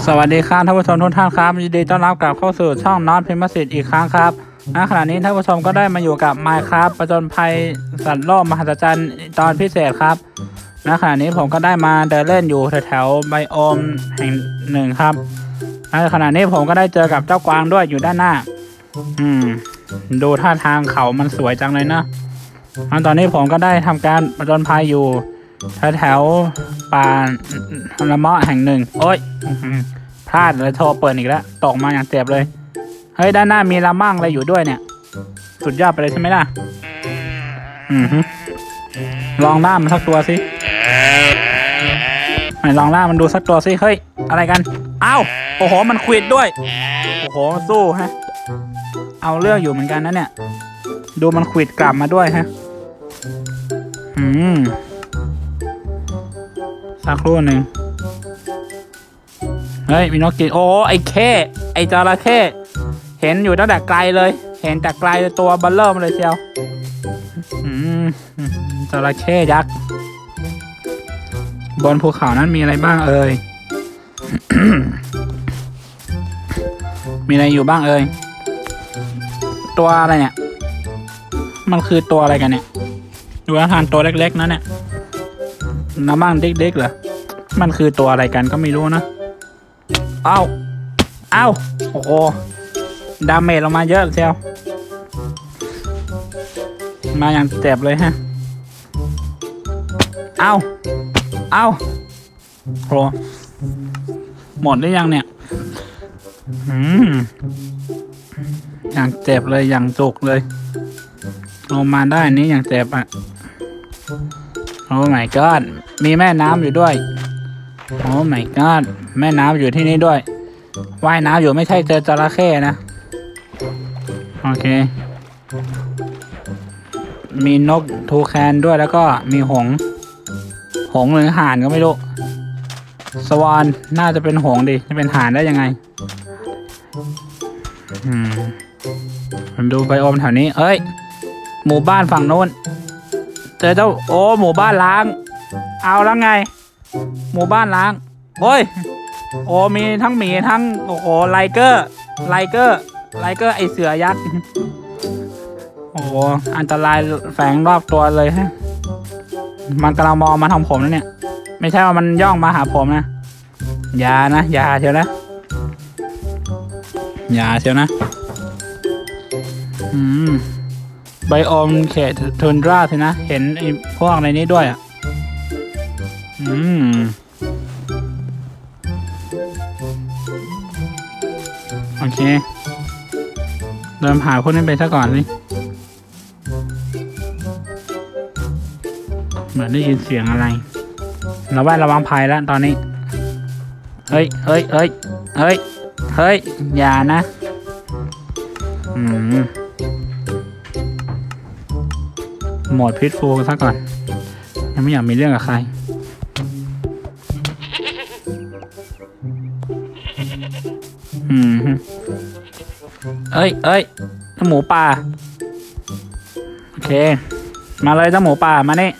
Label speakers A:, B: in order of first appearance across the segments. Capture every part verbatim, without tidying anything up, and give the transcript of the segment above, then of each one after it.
A: สวัสดีครับท่านผู้ชมทุกท่านครับยินดีต้อนรับกลับเข้าสู่ช่องน็อตพิมพ์สิทธิ์อีกครั้งครับณขณะนี้ท่านผู้ชมก็ได้มาอยู่กับ Minecraft ผจญภัยสัตว์โลกมหัศจรรย์ตอนพิเศษครับณขณะนี้ผมก็ได้มาเดินเล่นอยู่แถวๆไบโอมแห่งหนึ่งครับณขณะนี้ผมก็ได้เจอกับเจ้ากวางด้วยอยู่ด้านหน้าอืมดูท่าทางเขามันสวยจังเลยนะตอนนี้ผมก็ได้ทำการผจญภัยอยู่แถวๆป่าละเมาะแห่งหนึ่งโอ๊ยพลาดเลยโทรเปิดอีกแล้วตกมาอย่างเจ็บเลยเฮ้ยด้านหน้ามีละมั่งอะไรอยู่ด้วยเนี่ยสุดยอดไปเลยใช่ไหมล่ะอือฮึลองล่ามันสักตัวสิไหนลองล่ามันดูสักตัวสิเฮ้ยอะไรกันอ้าวโอ้โหมันควิดด้วยโอ้โหสู้ฮะเอาเรื่องอยู่เหมือนกันนะเนี่ยดูมันควิดกลับมาด้วยฮะอืมสักครู่หนึ่งเฮ้ยมีนกกินโอ้ไอ้เข้ไอ้จระเข้เห็นอยู่ตั้งแต่ไกลเลยเห็นแต่ไกลตัวเบลเลอร์มาเลยเชียวอืมจระเข้ยักษ์บนภูเขานั้นมีอะไรบ้างเอ่ย มีอะไรอยู่บ้างเอ่ยตัวอะไรเนี่ยมันคือตัวอะไรกันเนี่ยดูอาหารตัวเล็กๆนะเนี่ยน้ำมั่งเด็กๆเหรอมันคือตัวอะไรกันก็ไม่รู้นะเอ้าเอ้าโอ้โหดาเมจลงมาเยอะเชียวมาอย่างเจ็บเลยฮะเอ้าเอ้าโหหมดหรือยังเนี่ยอืมอย่างเจ็บเลยอย่างจุกเลยลงมาได้นี้อย่างเจ็บอ่ะโอ้ my god มีแม่น้ำอยู่ด้วยโอ้ my god แม่น้ำอยู่ที่นี่ด้วยว่ายน้ำอยู่ไม่ใช่เจอจระเข้นะโอเคมีนกทูแคนด้วยแล้วก็มีหงส์หงส์หรือห่านก็ไม่รู้สวานน่าจะเป็นหงส์ดิจะเป็นห่านได้ยังไงอืมผมดูไบโอมแถวนี้เอ้ยหมู่บ้านฝั่งโน้นเจอเจ้าโอ้หมู่บ้านล้างเอาแล้วไงหมู่บ้านล้างโอ้ยโอ้มีทั้งหมีทั้งโอ้โหไลเกอร์ไลเกอร์ไลเกอร์ไอเสือยักษ์โอ้โหอันตรายแฝงรอบตัวเลยฮะมันกำลังมองมาทางผมนะเนี่ยไม่ใช่ว่ามันย่องมาหาผมนะอย่านะอย่าเชียวนะอย่าเชียวนะอืมไบโอมเขตทุนดราสินะเห็นไอ้พวกในนี้ด้วยอ่ะอืมโอเคเดินหาพวกนี้ไปซะก่อนสิเหมือนได้ยินเสียงอะไรระวังระวังภัยแล้วตอนนี้เฮ้ยเฮ้ยเฮ้ยเฮ้ยเฮ้ยอย่านะอืมโหมดพิษฟูซะก่อนยังไม่อยากมีเรื่องกับใครอืมเอ้ยเอ้ยเจ้าหมูป่าโอเคมาเลยเจ้าหมูป่ามานี่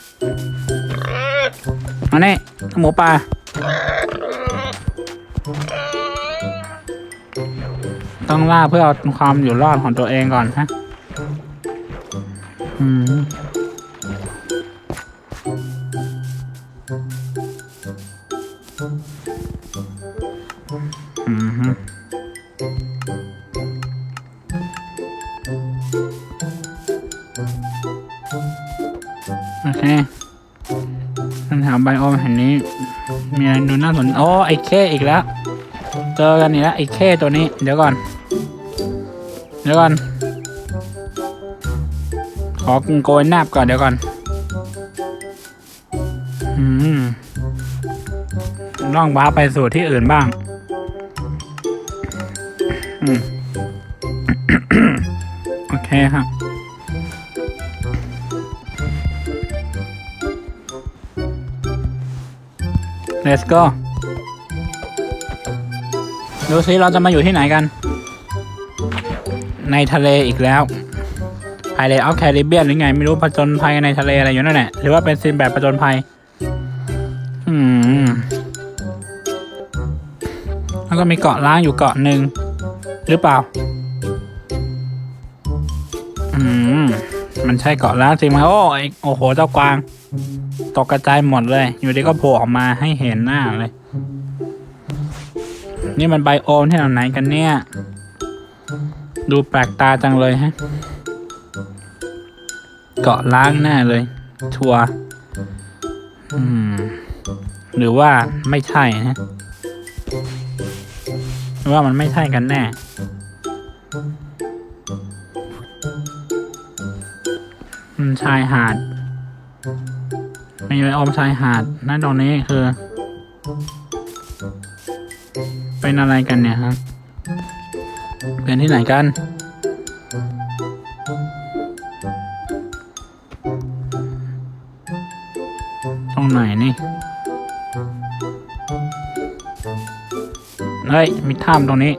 A: มานี่เจ้าหมูป่าต้องล่าเพื่อเอาความอยู่รอดของตัวเองก่อนฮะอืมอืมโอเคปัญหาไบโอมแห่งนี้มีอะไรดูน่าสนโอ้ไอ้เข้อีกแล้วเจอกันอีกแล้วไอ้เข้ตัวนี้เดี๋ยวก่อนเดี๋ยวก่อนขอโกยแนบก่อนเดี๋ยวก่อนอืมล่องว้าไปสู่ที่อื่นบ้างอืม โอเคครับLet's go ดูสิเราจะมาอยู่ที่ไหนกันในทะเลอีกแล้วไพเรตออฟแคริบเบียนหรือไงไม่รู้ผจญภัยในทะเลอะไรอยู่นั่นแหละหรือว่าเป็นซีนแบบผจญภัยอืมแล้วก็มีเกาะล้างอยู่เกาะหนึ่งหรือเปล่าอืมมันใช่เกาะล้างจริงไหมโอ้ยโอ้โหเจ้ากวางตกกระจายหมดเลยอยู่ดีก็โผล่ออกมาให้เห็นหน้าเลยนี่มันไบโอมที่ไหนกันเนี่ยดูแปลกตาจังเลยฮะเกาะล้างแน่เลยชัวร์อืมหรือว่าไม่ใช่ฮะหรือว่ามันไม่ใช่กันแน่มันชายหาดมีไบโอมชายหาดนั่นตรงนี้คือเป็นอะไรกันเนี่ยครับเป็นที่ไหนกันตรงไหนนี่เฮ้ยมีถ้ำตรงนี้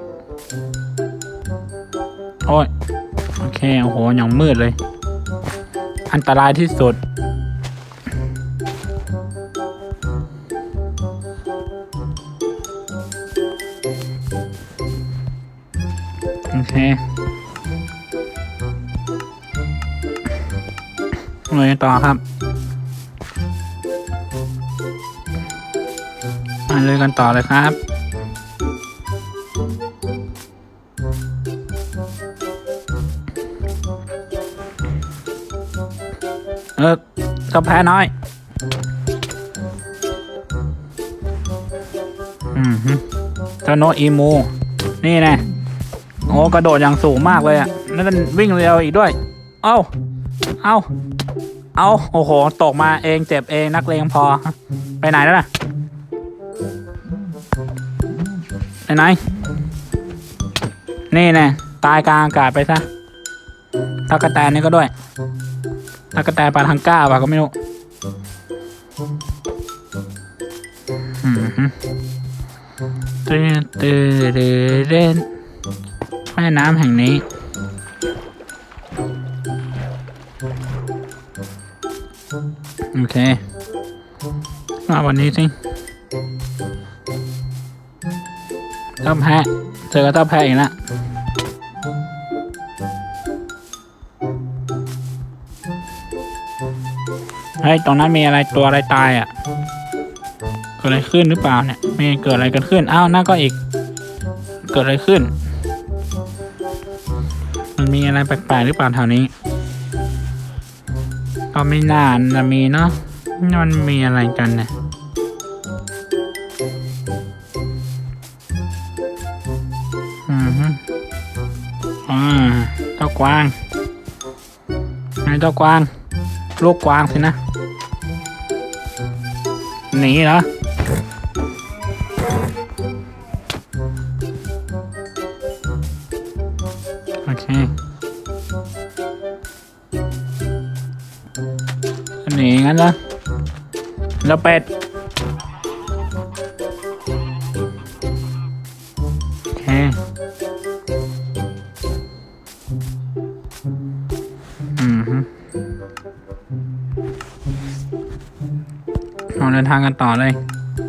A: โอ้ยโอเคโอ้โหอย่างมืดเลยอันตรายที่สุดโอเคเลยต่อครับมาเลยกันต่อเลยครับเออเจ้าแพ้น้อยอืมเจ้าโนอีมูนี่แน่โอ้กระโดดอย่างสูงมากเลยอ่ะนั่นวิ่งเร็วอีกด้วยเอ้าเอ้าเอ้าโอ้โหตกมาเองเจ็บเองนักเลงพอไปไหนแล้วน่ะไปไหนนี่แน่ตายกลางอากาศไปซะตากระแตนนี่ก็ด้วยตากระแตนปลาทังก้าป่ะก็ไม่รู้อืมเตือนเตือนเรนแม่น้ำแห่งนี้โอเคมาวันนี้สิเจ้าแพะเจอกับเจ้าแพะอีกแล้วเฮ้ยตรงนั้นมีอะไรตัวอะไรตายอ่ะเกิดอะไรขึ้นหรือเปล่าเนี่ยมีเกิดอะไรกันขึ้นอ้าวนั่นก็อีกเกิดอะไรขึ้นมันมีอะไรแปลกๆหรือเปล่าแถวนี้ก็ไม่น่าจะมีเนาะมันมีอะไรกันเนี่ยอืมอ่าเจ้ากวางไอ้เจ้ากวางลูกกวางสินะหนีเหรอโอเคหนีงั้นเหรอแล้วเป็ดโอเคอืมเราเดินทางกันต่อเลย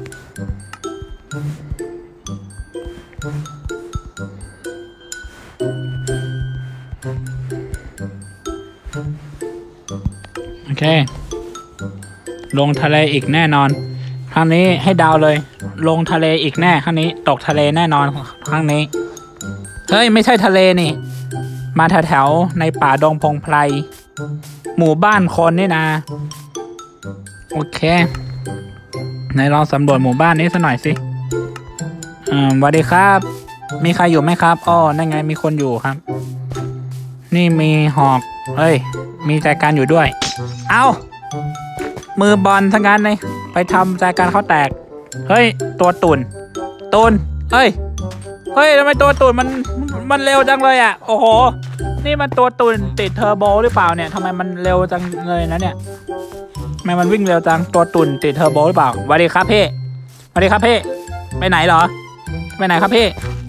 A: โอเคลงทะเลอีกแน่นอนครั้งนี้ให้ดาวเลยลงทะเลอีกแน่ครั้งนี้ตกทะเลแน่นอนครั้งนี้เฮ้ยไม่ใช่ทะเลนี่มาแถวๆในป่าดงพงไพรหมู่บ้านคนนี่นะโอเคไหนลองสำรวจหมู่บ้านนี้สักหน่อยสิอืมสวัสดีครับมีใครอยู่ไหมครับอ้อนั่นไงมีคนอยู่ครับนี่มีหอกเฮ้ยมีใจการอยู่ด้วยเอ้ามือบอลทั้งนั้นเลยไปทำใจการเขาแตกเฮ้ยตัวตุ่นตุ่นเฮ้ยเฮ้ยทำไมตัวตุ่นมันมันเร็วจังเลยอ่ะโอ้โหนี่มันตัวตุ่นติดเทอร์โบหรือเปล่าเนี่ยทำไมมันเร็วจังเลยนะเนี่ยทำไมมันวิ่งเร็วจังตัวตุ่นติดเทอร์โบหรือเปล่าสวัสดีครับพี่สวัสดีครับพี่ไปไหนเหรอไปไหนครับพี่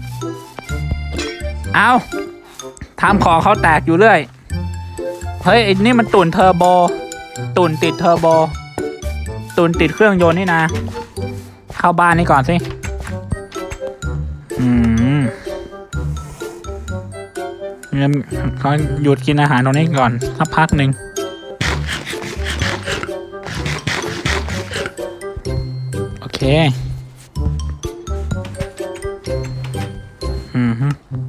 A: เอ้าทำของเขาแตกอยู่เรื่อยเฮ้ยนี่มันตุ่นเทอร์โบตุ่นติดเทอร์โบตุ่นติดเครื่องยนต์นี่นะเข้าบ้านนี้ก่อนสิอืมงั้นเขาหยุดกินอาหารตรงนี้ก่อนสักพักหนึ่งโอเคอืมฮึ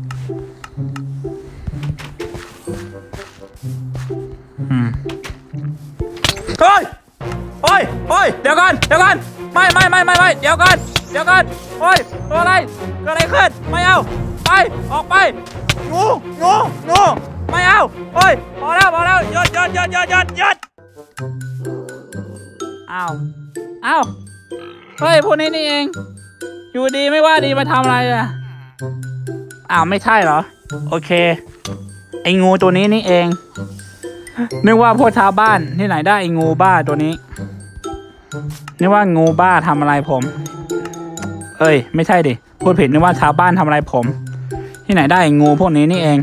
A: อืมเฮ้ยโอ้ยโอ้ยเดี๋ยวก่อนเดี๋ยวก่อนไม่ไม่ไม่ไม่ไม่เดี๋ยวก่อนเดี๋ยวก่อนโอ้ยตัวอะไรเกิดอะไรขึ้นไม่เอาไปออกไปงูงูงูไม่เอาโอ้ยพอแล้วพอแล้วหยุดหยุดหยุดหยุดหยุดหยุดอ้าวอ้าวเฮ้ยพวกนี้นี่เองอยู่ดีไม่ว่าดีมาทำอะไรอ่ะอ้าวไม่ใช่เหรอโอเคไอ้งูตัวนี้นี่เองนึกว่าพวกชาวบ้านที่ไหนได้ไอ้งูบ้าตัวนี้นึกว่างูบ้าทำอะไรผมเอ้ยไม่ใช่ดิพูดผิดนึกว่าชาวบ้านทำอะไรผมที่ไหนได้ไอ้งูพวกนี้นี่เอง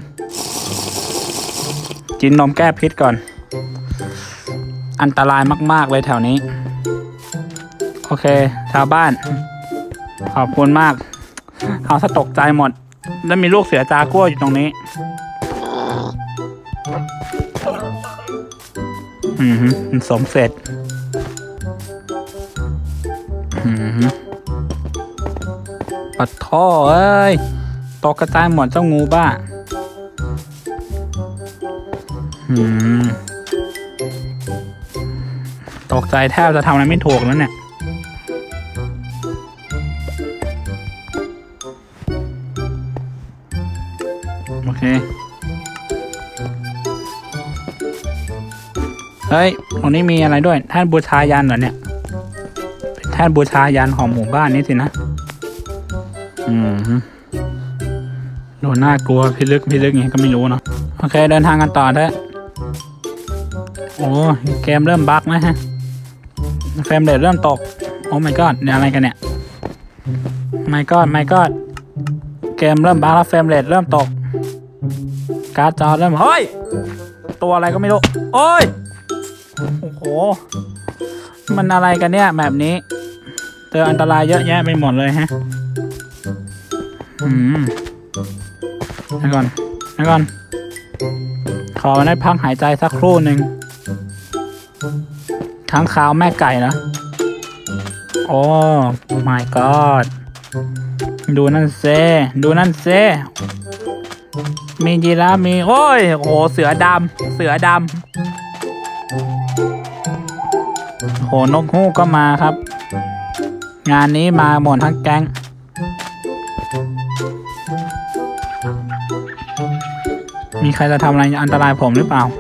A: กินนมแก้พิษก่อนอันตรายมากๆเลยแถวนี้โอเคชาวบ้านขอบคุณมากเขาสะตกใจหมดแล้วมีลูกเสือจากัวอยู่ตรงนี้อืมสมเสร็จอืมปัดท่อเอ้ยตกกระจายหมดเจ้างูบ้าอืมตกใจแทบจะทำอะไรไม่ถูกแล้วเนี่ยโอเคเฮ้ยตรงนี้มีอะไรด้วยท่านบูชายันเหรอเนี่ยเป็นท่านบูชายันของหมู่บ้านนี้สินะอืมดูน่ากลัวพิลึกพิลึกอย่างนี้ก็ไม่รู้เนาะโอเคเดินทางกันต่อเถอะโอ้เกมเริ่มบั๊กนะฮะเฟรมเรทเริ่มตกโอ้ my god เนี่ยอะไรกันเนี่ย my god my god เกมเริ่มบั๊กแล้วเฟรมเรทเริ่มตกการ์ดจอเริ่มเฮ้ยตัวอะไรก็ไม่รู้โอ้ยโอ้โหมันอะไรกันเนี่ยแบบนี้เจออันตรายเยอะแยะไปหมดเลยฮะอืมให้ก่อนให้ก่อนขอได้พักหายใจสักครู่หนึ่งค้างคาวแม่ไก่นะโอ้ my god ดูนั่นเซดูนั่นเซมียีราฟมีโอ้ยโอ้เสือดำเสือดำโหนกฮูกก็มาครับงานนี้มาหมดทั้งแก๊งมีใครจะทำอะไรอันตรายผมหรือเปล่า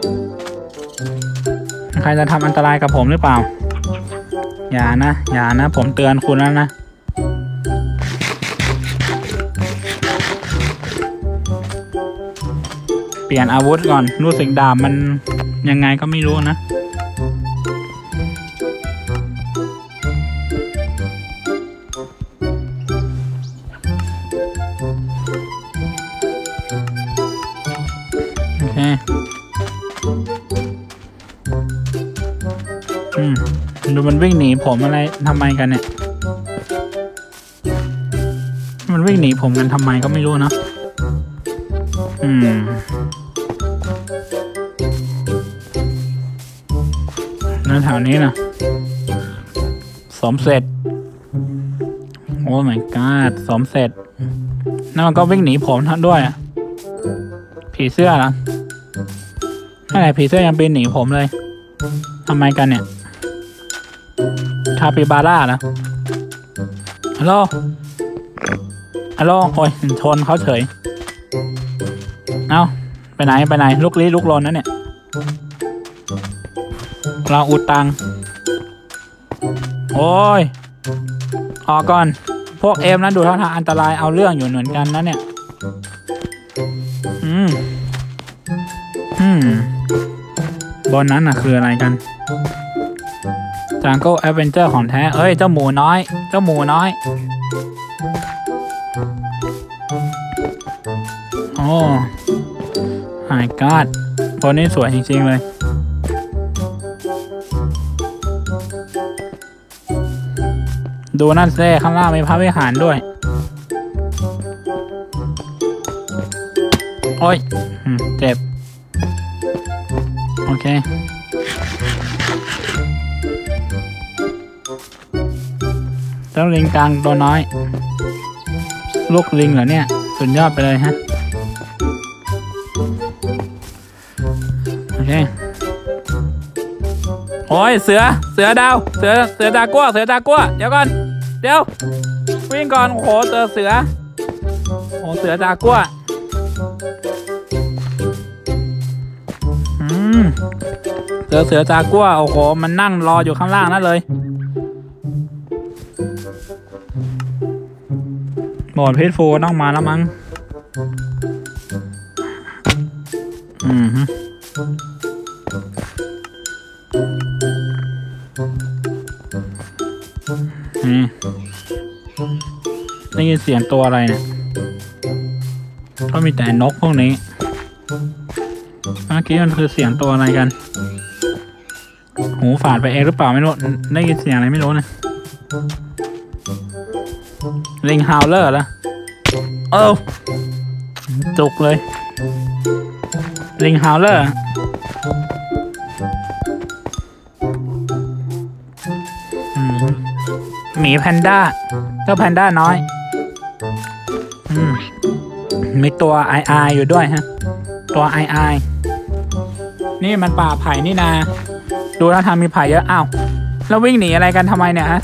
A: ใครจะทำอันตรายกับผมหรือเปล่าอย่านะอย่านะผมเตือนคุณแล้วนะเปลี่ยนอาวุธก่อนรู้สึกดาบมันยังไงก็ไม่รู้นะโอเคอืมดูมันวิ่งหนีผมอะไรทำไมกันเนี่ยมันวิ่งหนีผมกันทำไมก็ไม่รู้นะอืมนั่นแถวนี้นะสมเสร็จโอ้ my god สมเสร็จนั่นมันก็วิ่งหนีผมทั้งด้วยอ่ะผีเสื้อเหรออะไรผีเสื้อยังปีนหนีผมเลยทำไมกันเนี่ยคาปิบาร่านะฮัลโหลฮัลโหลโอ้ยชนเขาเฉยเอ้าไปไหนไปไหนลุกลี้ลุกลนนะเนี่ยเราอุดตังโอ้ยออกก่อนพวกเอ็มนั้นดูท่าทางอันตรายเอาเรื่องอยู่เหมือนกันนะเนี่ยอืมอืมบนนั้นน่ะคืออะไรกันJungle Adventure ของแท้เอ้ยเจ้าหมูน้อยเจ้าหมูน้อยโอ้ my god ตัวนี้สวยจริงๆเลยดูนั่นเซ่ข้างล่างมีพระวิหารด้วยโอ้ยเจ็บโอเคเจ้าลิงกลางตัวน้อยลูกลิงเหรอเนี่ยสุดยอดไปเลยฮะโอเคโอ้ยเสือเสือดาวเสือเสือจากัวเสือจากัวเดี๋ยวก่อนเดี๋ยววิ่งก่อนโอ้โหเจอเสือโอ้เสือจากัวอืมเจอเสือจากัวโอ้โหมันนั่งรออยู่ข้างล่างนั่นเลยหมดพิษฟูต้องมาแล้วมั้งอืมนี่ได้ยินเสียงตัวอะไรเนี่ยก็มีแต่นกพวกนี้เมื่อกี้มันคือเสียงตัวอะไรกันหูฝาดไปเองหรือเปล่าไม่รู้ได้ยินเสียงอะไรไม่รู้นะลิงฮาวเลอร์แล้วเอ้าจุกเลยลิงฮาวเลอร์หมีแพนด้าเจ้าแพนด้าน้อยอืมมีตัวไอไออยู่ด้วยฮะตัวไอไอนี่มันป่าไผ่นี่นาดูแล้วทางมีไผ่เยอะอ้าวแล้ววิ่งหนีอะไรกันทำไมเนี่ยฮะ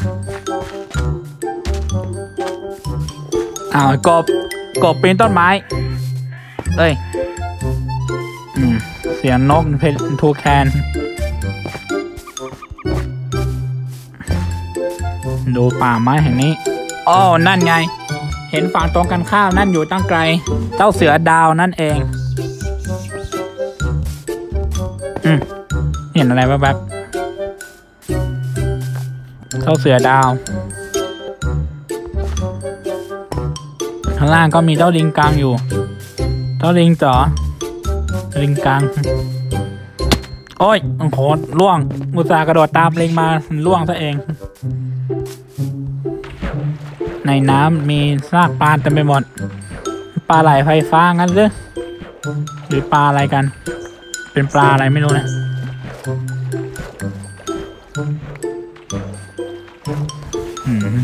A: อ้าวกบกบปีนต้นไม้เอ้ยอืมเสียงนกเพนทูแคนดูป่าไม้แห่งนี้อ๋อนั่นไงเห็นฝั่งตรงกันข้ามนั่นอยู่ตั้งไกลเจ้าเสือดาวนั่นเองอืมเห็นอะไรแวบๆเจ้าเสือดาวข้างล่างก็มีเจ้าลิงกังอยู่เจ้าลิงจ๋อลิงกังโอ้ยโอ้โหล่วงอุตส่าห์กระโดดตามลิงมาล่วงซะเองในน้ำมีซากปลาเต็มไปหมดปลาไหลไฟฟ้างั้นหรือหรือปลาอะไรกันเป็นปลาอะไรไม่รู้นะอืม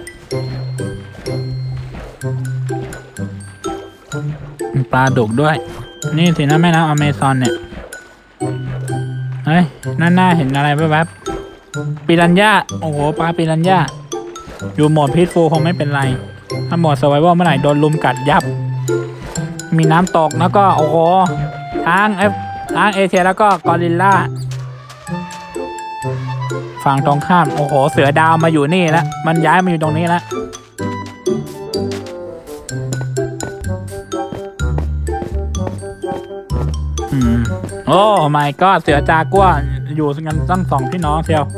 A: ปลาดุกด้วยนี่สินะแม่น้ำอเมซอนเนี่ยเฮ้ยนั่นน่าเห็นอะไรแวบๆปิรันย่าโอ้โหปลาปิรันย่าอยู่โหมดพีทฟูคงไม่เป็นไรถ้าโหมดสไวเวอร์เมื่อไหร่โดนลุมกัดยับมีน้ำตกแล้วก็โอ้โหช้างเอฟช้างเอเชียแล้วก็กอริลล่าฝั่งตรงข้ามโอ้โหเสือดาวมาอยู่นี่แล้วมันย้ายมาอยู่ตรงนี้แล้วอืมโอ้ไม่ก็เสือจากัวอยู่กันตั้งสองพี่น้องเชียว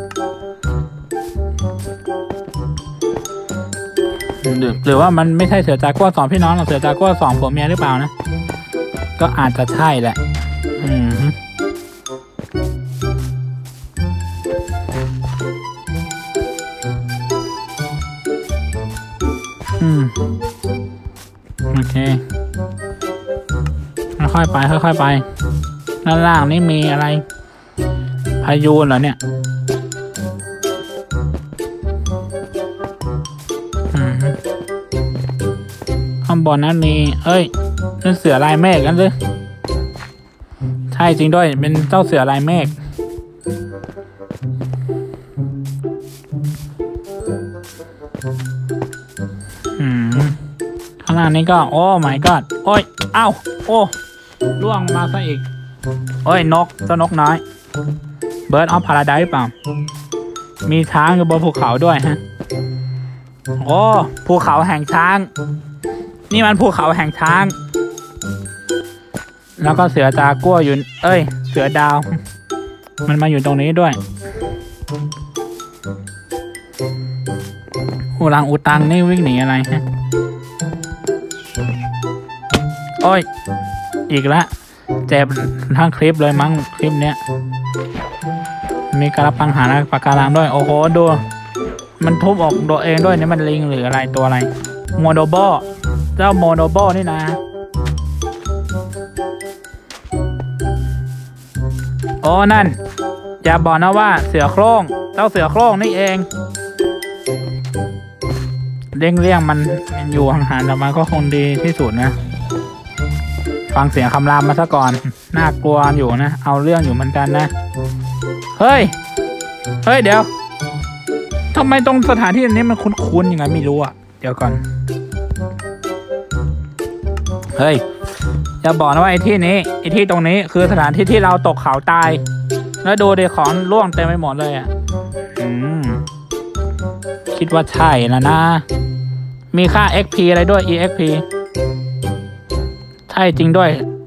A: หรือว่ามันไม่ใช่เสือจากัวสองพี่น้องหรือเสือจากัวสองผัวเมียหรือเปล่านะก็อาจจะใช่แหละอืมอืมโอเคค่อยๆไปค่อยๆไปด้านล่างนี่มีอะไรพายุเหรอเนี่ยข้างบนนั้นมีเอ้ยนั่นเสือลายเมฆกันเลยใช่จริงด้วยเป็นเจ้าเสือลายเมฆอืมข้างล่างนี้ก็โอ้ my god โอ้ยเอ้าโอ้ล่วงมาซะอีกโอ้ยนกเจ้านกน้อยเบิร์ดออฟพาราไดซ์เปล่ามีช้างอยู่บนภูเขาด้วยฮะโอ้ภูเขาแห่งช้างนี่มันภูเขาแห่งช้างแล้วก็เสือจากัวอยู่เอ้ยเสือดาวมันมาอยู่ตรงนี้ด้วยอูรังอูตังนี่วิ่งหนีอะไรฮะโอ้ยอีกแล้วเจ็บทั้งคลิปเลยมั้งคลิปเนี้ยมีกระปังหาปากการังด้วยโอ้โหดูมันทุบออกตัวเองด้วยนี่มันลิงหรืออะไรตัวอะไรโมโนโบเจ้าโมโนโบนี่นะโอ้นั่นอย่าบอกนะว่าเสือโคร่งเจ้าเสือโคร่งนี่เองเลี่ยงเลี่ยงมันอยู่ห่างๆแต่มันก็คงดีที่สุดนะฟังเสียงคำรามมาซะก่อนน่ากลัวอยู่นะเอาเรื่องอยู่เหมือนกันนะเฮ้ยเฮ้ยเดี๋ยวทำไมตรงสถานที่นี้มันคุ้นๆยังไงไม่รู้อ่ะเดี๋ยวก่อนเฮ้ยจะบอกนะว่าไอ้ที่นี้ไอ้ที่ตรงนี้คือสถานที่ที่เราตกเขาตายแล้วดูดิของร่วงเต็มไปหมดเลยอ่ะอืมคิดว่าใช่แล้วนะมีค่า เอ็กซ์ พี อะไรด้วย อี เอ็กซ์ พี ใช่จริงด้วย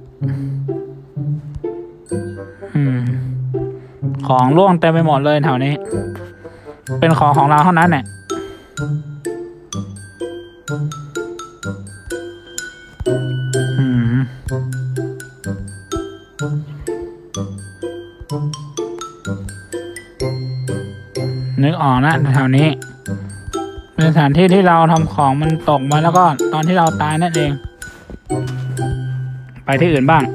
A: อืมของร่วงเต็มไปหมดเลยแถวนี้เป็นของของเราเท่านั้นเนี่ยอืมนึกออกนะแถวนี้เป็นสถานที่ที่เราทำของมันตกมาแล้วก็ตอนที่เราตายนั่นเองไปที่อื่นบ้าง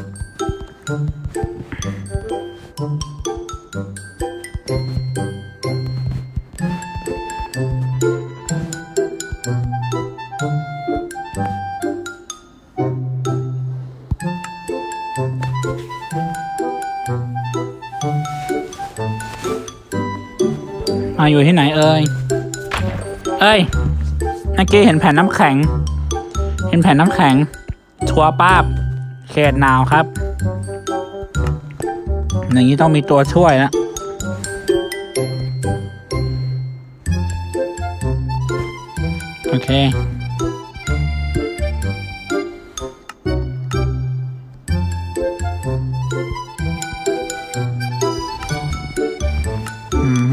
A: มาอยู่ที่ไหนเอ่ยเอ้ยเมื่อกี้เห็นแผ่นน้ำแข็งเห็นแผ่นน้ำแข็งชัวร์ป้าบเขตหนาวครับอย่างนี้ต้องมีตัวช่วยนะโอเคอืม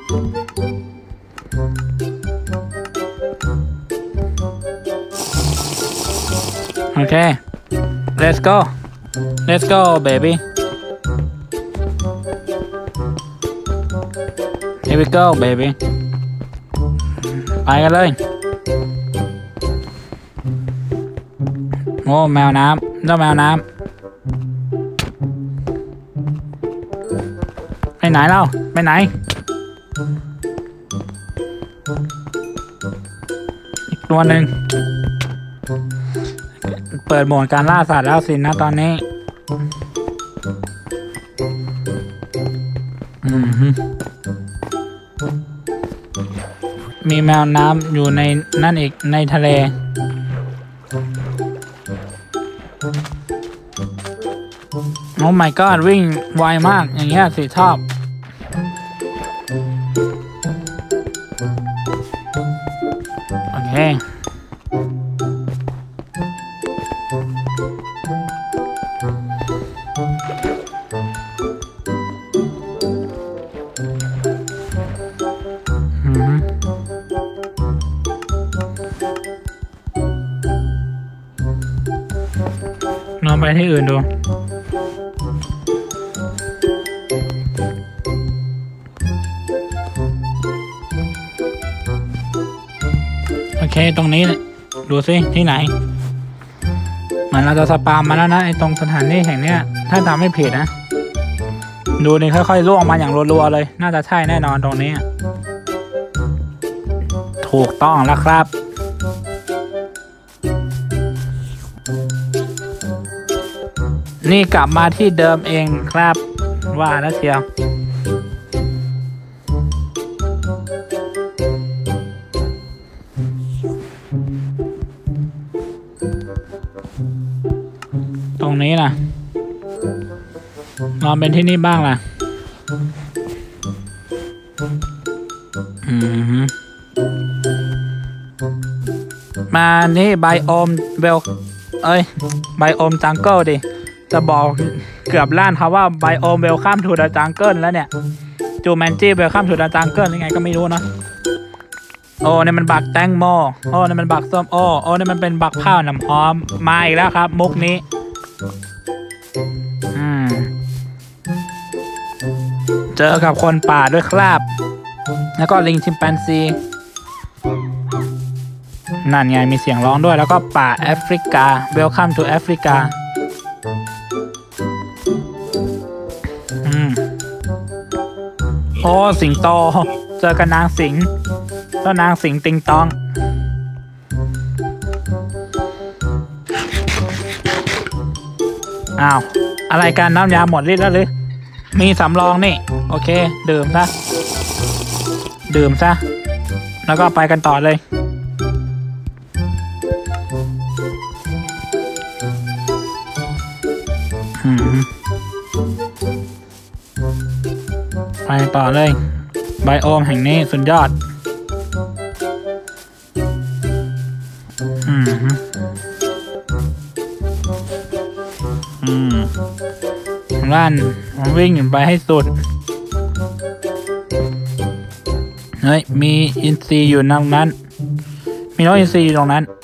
A: โอเค let's go let's go baby here we go baby ไปกันเลยโอ้แมวน้ำเจ้าแมวน้ำไปไหนเล่าไปไหนอีกตัวหนึ่งเปิดโหมดการล่าสัตว์แล้วสินะตอนนี้อืมมีแมวน้ำอยู่ในนั่นอีกในทะเลโอ้ my god วิ่งไวมากอย่างเงี้ยสิชอบโอเคลองไปที่อื่นดูโอเคตรงนี้ดูสิที่ไหนเหมือนเราจะสปามมาแล้วนะไอ้ตรงสถานที่แห่งเนี้ยถ้าจำไม่ผิดนะดูนี่ค่อยๆล่วงมาอย่างรัวๆเลยน่าจะใช่แน่นอนตรงนี้ถูกต้องแล้วครับนี่กลับมาที่เดิมเองครับว่าแล้วเชียวตรงนี้นะลองเป็นที่นี่บ้างล่ะอืมมานี่ไบโอมเบลเอ้ยไบโอมจังเกิลดิจะบอกเกือบล้านครับว่าไบโอมเวลคัมทูดาจังเกิลแล้วเนี่ยจูแมนจี้เวลคัมทูดาจังเกิลยังไงก็ไม่รู้นะโอ้นี่มันบักแตงโมโอ้นี่มันบักส้มโอ้โอ้นี่มันเป็นบักข้าวน้ำหอมมาอีกแล้วครับมุกนี้อืมเจอกับคนป่าด้วยครับแล้วก็ลิงชิมแปนซีนั่นไงมีเสียงร้องด้วยแล้วก็ป่าแอฟริกา Welcome to Africa โอ้สิงโตเจอกับนางสิงเจ้านางสิงติงตองอ้าวอะไรกันน้ำยาหมดฤทธิ์แล้วหรือมีสำรองนี่โอเคดื่มซะดื่มซะแล้วก็ไปกันต่อเลยอืมไปต่อเลยไบโอมแห่งนี้สุดยอดอืมอืมลั่นวิ่งไปให้สุดเฮ้ยมีอินทรีอยู่ตรงนั้นมีน้องอินทรีอยู่ตรงนั้น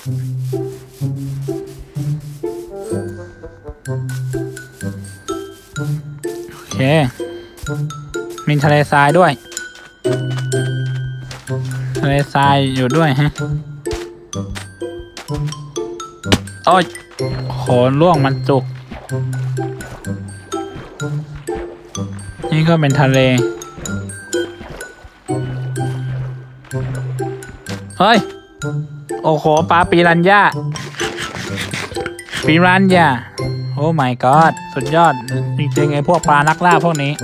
A: โอเคมีทะเลทรายด้วยทะเลทรายอยู่ด้วยฮะโอ้ยโขนล่วงมันจุกนี่ก็เป็นทะเลเฮ้ยโอ้โหปลาปีรัญญาปีรัญญาโอ้ my god สุดยอดจริงๆไอ้พวกปลานักล่าพวกนี้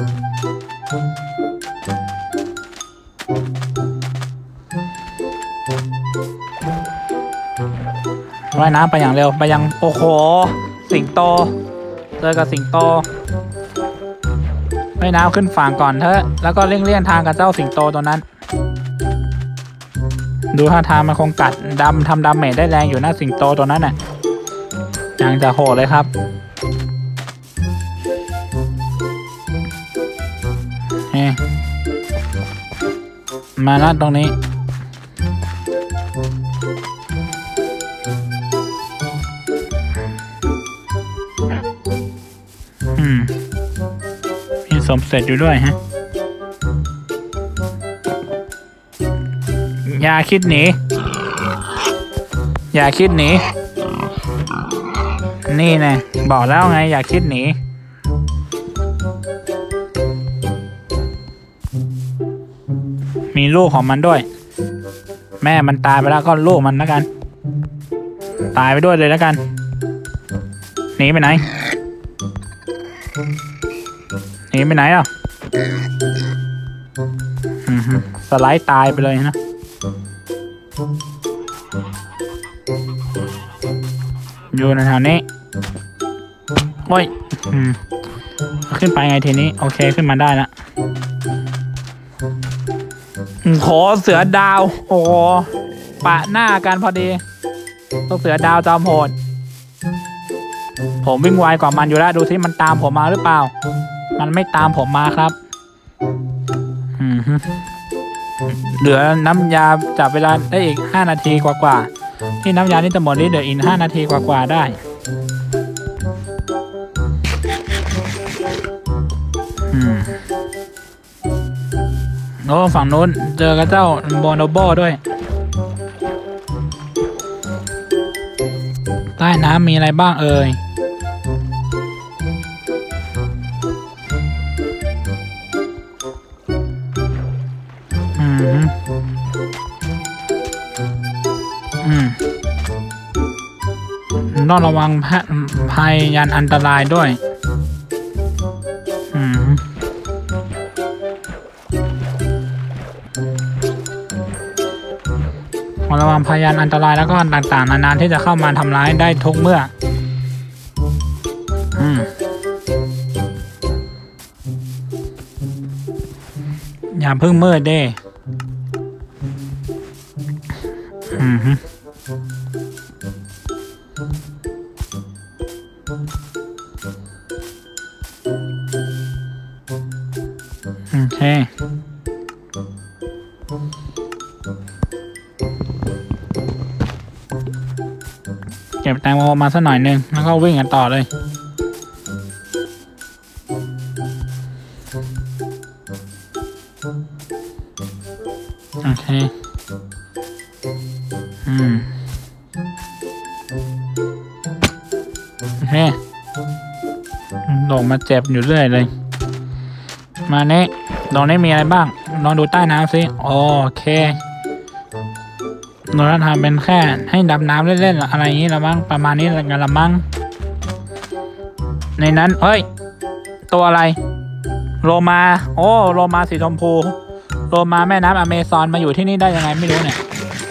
A: ว่ายน้ำไปอย่างเร็วไปยังโอ้โหสิงโตเจอกับสิงโตว่ายน้ำขึ้นฝั่งก่อนเถอะแล้วก็เลี่ยงเลี่ยงทางกับเจ้าสิงโตตัวนั้นดูท่าทางมันคงกัดดำทำดาเมจได้แรงอยู่นะสิงโตตัวนั้นน่ะยังจะโหดเลยครับเฮ้มาแล้วตรงนี้อืมมีสมเสร็จอยู่ด้วยฮะอย่าคิดหนีอย่าคิดหนีนี่ไงบอกแล้วไงอย่าคิดหนีมีลูกของมันด้วยแม่มันตายไปแล้วก็ลูกมันแล้วกันตายไปด้วยเลยแล้วกันหนีไปไหนหนีไปไหนอ่ะสไลด์ตายไปเลยนะอยู่ในแถวนี้โอ้ยอืมขึ้นไปไงทีนี้โอเคขึ้นมาได้แล้วขอเสือดาวโอ้ปะหน้ากันพอดีต้องเสือดาวจอมโหดผมวิ่งไวกว่ามันอยู่แล้วดูสิมันตามผมมาหรือเปล่ามันไม่ตามผมมาครับอืมเหลือน้ำยาจับเวลาได้อีกห้านาทีกว่าๆที่น้ำยานี่จะหมดนี้เหลืออีกห้านาทีกว่าๆได้อืมโอ้ฝั่งนู้นเจอกับเจ้าโบโนโบด้วยใต้น้ำมีอะไรบ้างเอ่ยอืมอืมต้องระวังภัยยันอันตรายด้วยอืมระวังพยานอันตรายแล้วก็ต่างๆนานาที่จะเข้ามาทำร้ายได้ทุกเมื่ออืมอย่าเพิ่งมืดเด้อืมโอเคเก็บแตงโมมาสักหน่อยนึงแล้วก็วิ่งกันต่อเลยโอเคอืมโอเคลงมาเจ็บอยู่เรื่อยเลยมาเนี้ตรงนี้มีอะไรบ้างลองดูใต้น้ำสิโอเคเราทำเป็นแค่ให้ดำน้ำเล่นๆอะไรอย่างนี้ละมั้งประมาณนี้กันละมั้งในนั้นเฮ้ยตัวอะไรโลมาโอ้โลมาสีชมพูโลมาแม่น้ำอเมซอนมาอยู่ที่นี่ได้ยังไงไม่รู้เนี่ย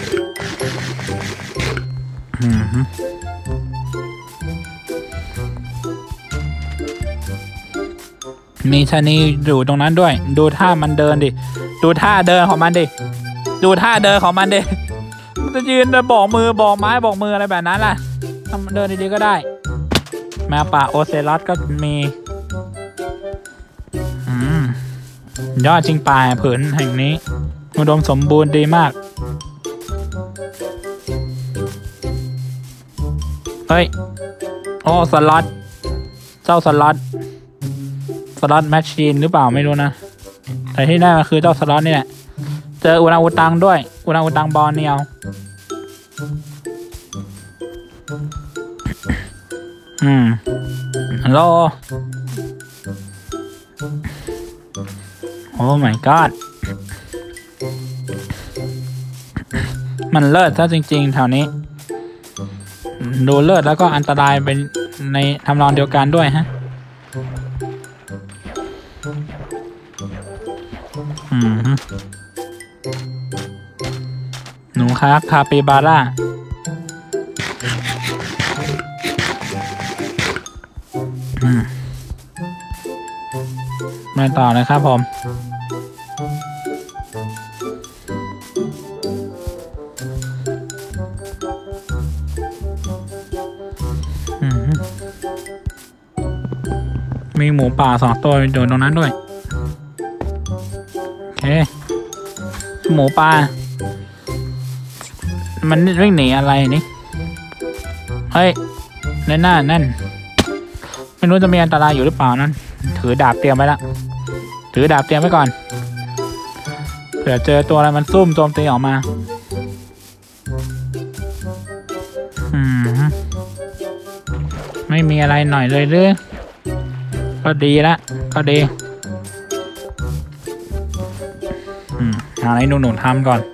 A: มีชะนีอยู่ตรงนั้นด้วยดูท่ามันเดินดิดูท่าเดินของมันดิดูท่าเดินของมันดิมันจะยืนจะบอกมือบอกไม้บอกมืออะไรแบบนั้นล่ะทำเดินดีๆก็ได้แมวป่าโอเซลอสก็มีอืมยอดจริงป่าผืนแห่งนี้อุดมสมบูรณ์ดีมากเฮ้ยโอ้สล็อตเจ้าสล็อตสล็อตแมชชีนหรือเปล่าไม่รู้นะแต่ที่แน่มันคือเจ้าสล็อตนี่แหละเจออุรังอุตังด้วยอุรังอุตังบอร์เนียวอืมฮัลโหลโอ้ my god มันเลิศซะจริงๆแถวนี้ดูเลิศแล้วก็อันตรายเป็นในทำนองเดียวกันด้วยฮะอืมหนูครับคาปิบาร่าอืมมาต่อเลยครับผมมีหมูป่าสองตัวอยู่ตรงนั้นด้วยโอเคหมูป่ามันวิ่งหนีอะไรนี่เฮ้ยนั่นน่ะนั่นไม่รู้จะมีอันตรายอยู่หรือเปล่านั่นถือดาบเตรียมไว้ละถือดาบเตรียมไว้ก่อนเผื่อเจอตัวอะไรมันซุ่มโจมตีออกมาอืมไม่มีอะไรหน่อยเลยหรือก็ดีละก็ดีอืมหาอะไรหนุ่มๆทำก่อน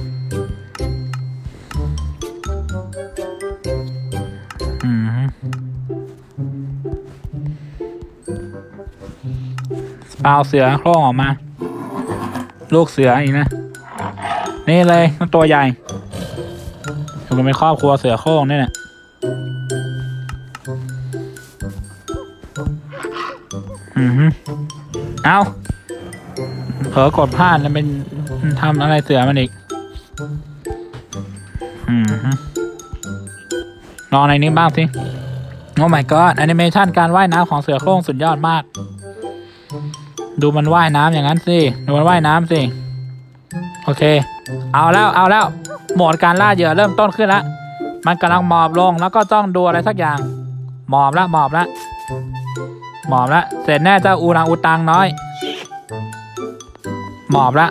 A: อืมสปาวเสือโคร่งออกมาลูกเสืออีกนะนี่เลยมันตัวใหญ่อยู่กันเป็นครอบครัวเสือโคร่งนี่แหละอืมเอาเผลอกดพลาดแล้วเป็นทำอะไรเสือมันอีกอืมลองในนี้บ้างสิโอ้ my god แอนิเมชันการว่ายน้ำของเสือโคร่งสุดยอดมากดูมันว่ายน้ำอย่างนั้นสิดูมันว่ายน้ำสิโอเคเอาแล้วเอาแล้วโหมดการล่าเหยื่อเริ่มต้นขึ้นแล้วมันกำลังหมอบลงแล้วก็ต้องดูอะไรสักอย่างหมอบแล้วหมอบแล้วหมอบแล้วเสร็จแน่เจ้าอูรังอูตังน้อยหมอบแล้ว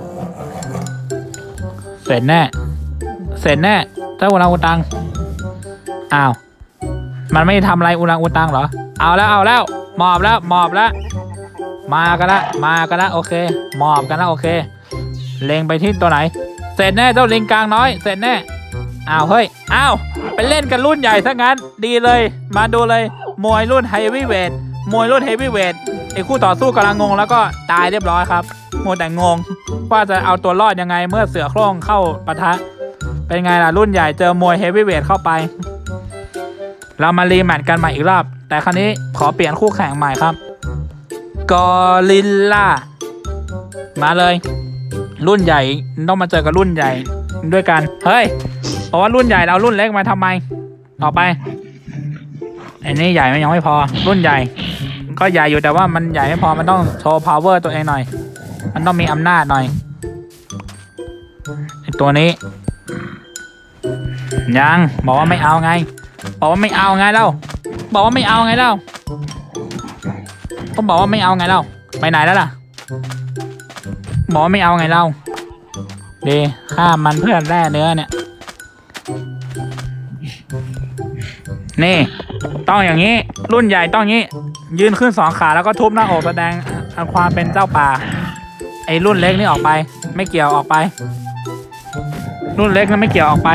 A: เสร็จแน่เสร็จแน่เจ้าอูรังอูตังอ้าวมันไม่ทำอะไรอูรังอูตังเหรอเอาแล้วเอาแล้วหมอบแล้วหมอบแล้วมากันละมากันละโอเคหมอบกันละโอเคเล็งไปที่ตัวไหนเสร็จแน่เจ้าลิงกลางน้อยเสร็จแน่อ้าวเฮ้ยอ้าวไปเล่นกันรุ่นใหญ่ซะงั้นดีเลยมาดูเลยมวยรุ่นเฮฟวี่เวทมวยรุ่นเฮฟวี่เวทไอ้คู่ต่อสู้กำลังงงแล้วก็ตายเรียบร้อยครับมัวแต่งงว่าจะเอาตัวรอดยังไงเมื่อเสือโคร่งเข้าปะทะเป็นไงล่ะรุ่นใหญ่เจอมวยเฮฟวี่เวทเข้าไปเรามารีแมตช์กันใหม่อีกรอบแต่ครั้นี้ขอเปลี่ยนคู่แข่งใหม่ครับกอริลล่ามาเลยรุ่นใหญ่ต้องมาเจอกับรุ่นใหญ่ด้วยกันเฮ้ยเพราะว่ารุ่นใหญ่เรารุ่นเล็กมาทำไมต่อไปไอ้นี่ใหญ่มันยังไม่พอรุ่นใหญ่ก็ใหญ่อยู่แต่ว่ามันใหญ่ไม่พอมันต้องโชว์ power ตัวเองหน่อยมันต้องมีอำนาจหน่อยไอ้ตัวนี้ยังบอกว่าไม่เอาไงบอกว่าไม่เอาไงเล่าบอกว่าไม่เอาไงเล่าก็บอกว่าไม่เอาไงเล่าไปไหนแล้วล่ะบอกว่าไม่เอาไงเล่าดีฆ่ามันเพื่อแร่เนื้อเนี่ยนี่ต้องอย่างนี้รุ่นใหญ่ต้องอย่างนี้ยืนขึ้นสองขาแล้วก็ทุบหน้าอกแสดงความเป็นเจ้าป่าไอ้รุ่นเล็กนี่ออกไปไม่เกี่ยวออกไป รุ่นเล็กนั้นไม่เกี่ยวออกไป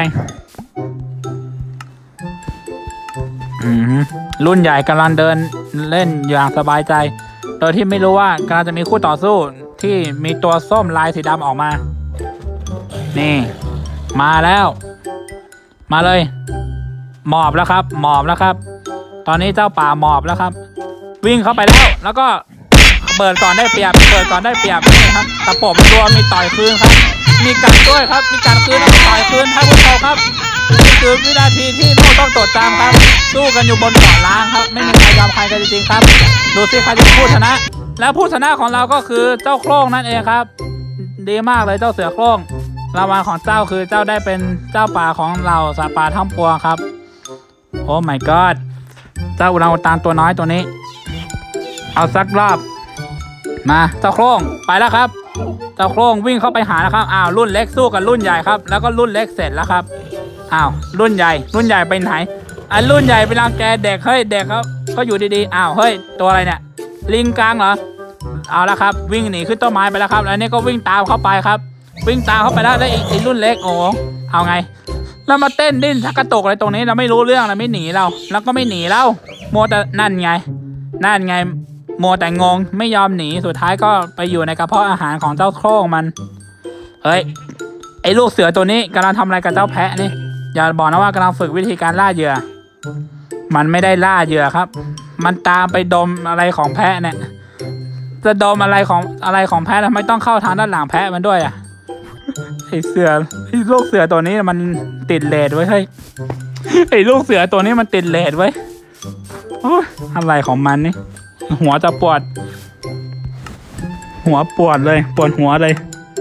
A: อืมรุ่นใหญ่กำลังเดินเล่นอย่างสบายใจโดยที่ไม่รู้ว่ากำลังจะมีคู่ต่อสู้ที่มีตัวส้มลายสีดำออกมานี่มาแล้วมาเลยหมอบแล้วครับหมอบแล้วครับตอนนี้เจ้าป่าหมอบแล้วครับวิ่งเข้าไปแล้วแล้วก็เปิดก่อนได้เปรียบเปิดก่อนได้เปรียบนี่ครับตะปบตัวมีต่อยคืนครับมีกัดด้วยครับมีกัดคืนแล้วก็ต่อยคืนท่านผู้ชมครับนี่คือวินาทีที่โลกต้องจดจำครับสู้กันอยู่บนเกาะล้างครับไม่มีใครยอมใครกันจริงๆครับดูสิใครจะเป็นผู้ชนะและผู้ชนะของเราก็คือเจ้าโคร่งนั่นเองครับดีมากเลยเจ้าเสือโคร่งรางวัลของเจ้าคือเจ้าได้เป็นเจ้าป่าของเราสัตว์ป่าทั้งปวงครับโอ้ my god เจ้าอุรังอุตังตัวน้อยตัวนี้เอาสักรอบมาเจ้าโคร่งไปแล้วครับเจ้าโคร่งวิ่งเข้าไปหานะครับอ้าวรุ่นเล็กสู้กับรุ่นใหญ่ครับแล้วก็รุ่นเล็กเสร็จแล้วครับอ้าวรุ่นใหญ่รุ่นใหญ่ไปไหนไอ้รุ่นใหญ่ไปรังแกเด็กเฮ้ยเด็กเขาเขาอยู่ดีๆอ้าวเฮ้ยตัวอะไรเนี่ยลิงกลางเหรอเอาละครับวิ่งหนีขึ้นต้นไม้ไปแล้วครับแล้วนี่ก็วิ่งตามเข้าไปครับวิ่งตามเข้าไปแล้วแล้วอีกรุ่นเล็กโอ้เอาไงเรามาเต้นดิ้นชักกระตุกอะไรตรงนี้เราไม่รู้เรื่องเราไม่หนีเราแล้วก็ไม่หนีเราโมแต่นั่นไงนั่นไงโมแต่งงไม่ยอมหนีสุดท้ายก็ไปอยู่ในกระเพาะอาหารของเจ้าโคร่งมันเฮ้ยไอ้ลูกเสือตัวนี้กำลังทำอะไรกับเจ้าแพะนี่อย่าบอกนะว่ากำลังฝึกวิธีการล่าเหยื่อมันไม่ได้ล่าเหยื่อครับมันตามไปดมอะไรของแพะเนี่ยจะดมอะไรของอะไรของแพะทำไมต้องเข้าทางด้านหลังแพะมันด้วยอ่ะไอ้เสือไอ้ลูกเสือตัวนี้มันติดเลดไว้เฮ้ยไอ้ลูกเสือตัวนี้มันติดเลดไว้อะไรของมันนี่หัวจะปวดหัวปวดเลยปวดหัวเลย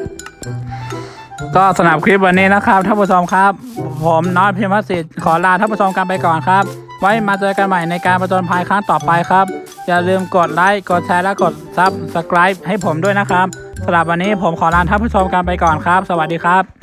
A: ก็สำหรับคลิปวันนี้นะครับท่านผู้ชมครับผมน้อยพิมพ์สิทธิ์ขอลาท่านผู้ชมกันไปก่อนครับไว้มาเจอกันใหม่ในการประจนภัยครั้งต่อไปครับอย่าลืมกดไลค์กดแชร์และกดซับสไครบ์ให้ผมด้วยนะครับสำหรับวันนี้ผมขอลาท่านผู้ชมกันไปก่อนครับสวัสดีครับ